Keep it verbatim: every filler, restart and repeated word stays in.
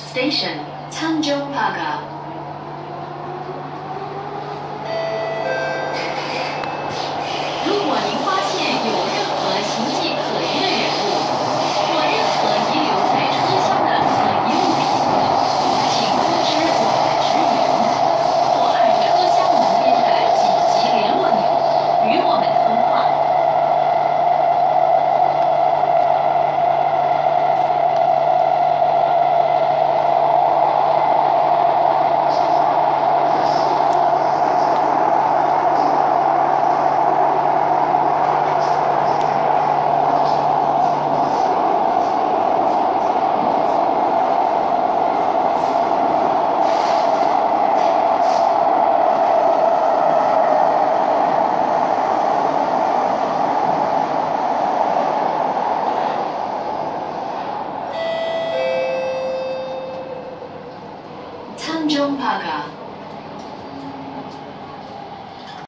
Station Tanjung Pagar。如果您发现有任何形迹可疑的人物，或任何遗留在车厢的可疑物品，请通知我们的职员，或按车厢门边的紧急联络钮与我们通话。Tanjung Pagar.